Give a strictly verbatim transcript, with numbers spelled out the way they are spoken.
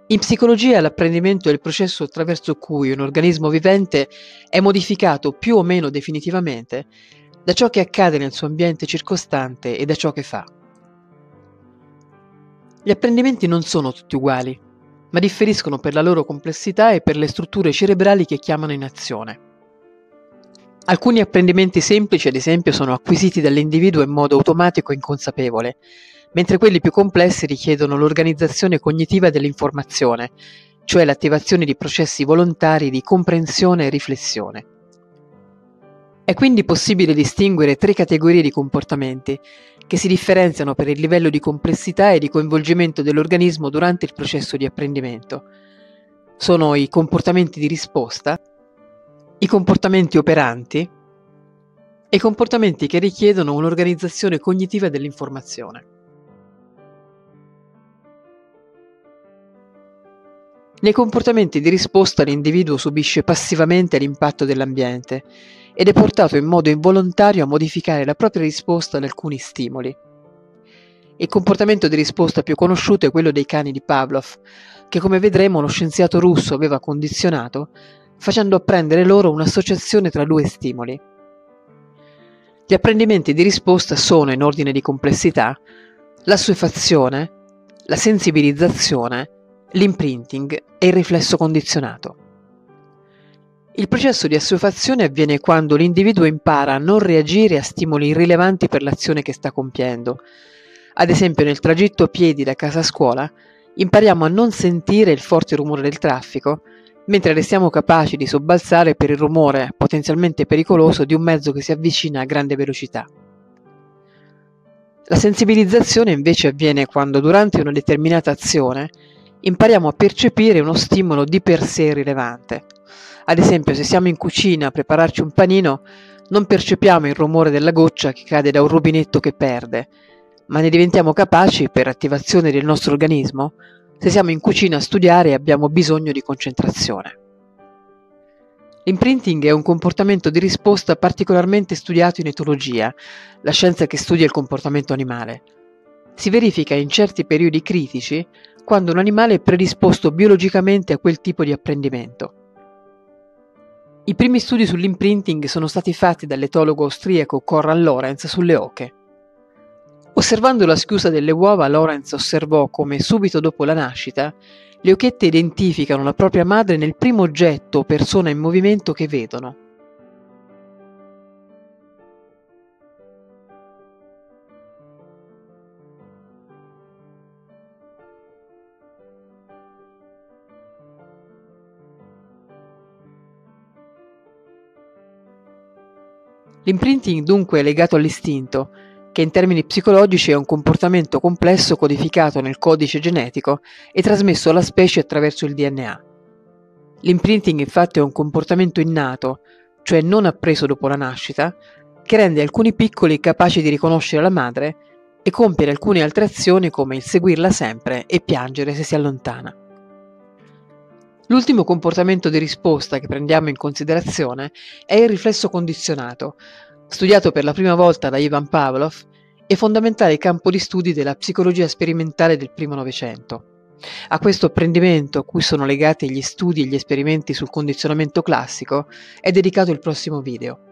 In psicologia l'apprendimento è il processo attraverso cui un organismo vivente è modificato più o meno definitivamente da ciò che accade nel suo ambiente circostante e da ciò che fa. Gli apprendimenti non sono tutti uguali, ma differiscono per la loro complessità e per le strutture cerebrali che chiamano in azione. Alcuni apprendimenti semplici, ad esempio, sono acquisiti dall'individuo in modo automatico e inconsapevole, mentre quelli più complessi richiedono l'organizzazione cognitiva dell'informazione, cioè l'attivazione di processi volontari di comprensione e riflessione. È quindi possibile distinguere tre categorie di comportamenti, che si differenziano per il livello di complessità e di coinvolgimento dell'organismo durante il processo di apprendimento. Sono i comportamenti di risposta, i comportamenti operanti e i comportamenti che richiedono un'organizzazione cognitiva dell'informazione. Nei comportamenti di risposta l'individuo subisce passivamente l'impatto dell'ambiente ed è portato in modo involontario a modificare la propria risposta ad alcuni stimoli. Il comportamento di risposta più conosciuto è quello dei cani di Pavlov, che come vedremo lo scienziato russo aveva condizionato facendo apprendere loro un'associazione tra due stimoli. Gli apprendimenti di risposta sono, in ordine di complessità, l'assuefazione, la sensibilizzazione, l'imprinting e il riflesso condizionato. Il processo di assuefazione avviene quando l'individuo impara a non reagire a stimoli irrilevanti per l'azione che sta compiendo. Ad esempio, nel tragitto a piedi da casa a scuola, impariamo a non sentire il forte rumore del traffico, mentre restiamo capaci di sobbalzare per il rumore potenzialmente pericoloso di un mezzo che si avvicina a grande velocità. La sensibilizzazione invece avviene quando durante una determinata azione impariamo a percepire uno stimolo di per sé rilevante. Ad esempio, se siamo in cucina a prepararci un panino, non percepiamo il rumore della goccia che cade da un rubinetto che perde, ma ne diventiamo capaci per attivazione del nostro organismo se siamo in cucina a studiare e abbiamo bisogno di concentrazione. L'imprinting è un comportamento di risposta particolarmente studiato in etologia, la scienza che studia il comportamento animale. Si verifica in certi periodi critici quando un animale è predisposto biologicamente a quel tipo di apprendimento. I primi studi sull'imprinting sono stati fatti dall'etologo austriaco Konrad Lorenz sulle oche. Osservando la schiusa delle uova, Lorenz osservò come subito dopo la nascita le occhette identificano la propria madre nel primo oggetto o persona in movimento che vedono. L'imprinting dunque è legato all'istinto, che in termini psicologici è un comportamento complesso codificato nel codice genetico e trasmesso alla specie attraverso il D N A. L'imprinting infatti è un comportamento innato, cioè non appreso dopo la nascita, che rende alcuni piccoli capaci di riconoscere la madre e compiere alcune altre azioni come il seguirla sempre e piangere se si allontana. L'ultimo comportamento di risposta che prendiamo in considerazione è il riflesso condizionato, studiato per la prima volta da Ivan Pavlov e fondamentale campo di studi della psicologia sperimentale del primo Novecento. A questo apprendimento, a cui sono legati gli studi e gli esperimenti sul condizionamento classico, è dedicato il prossimo video.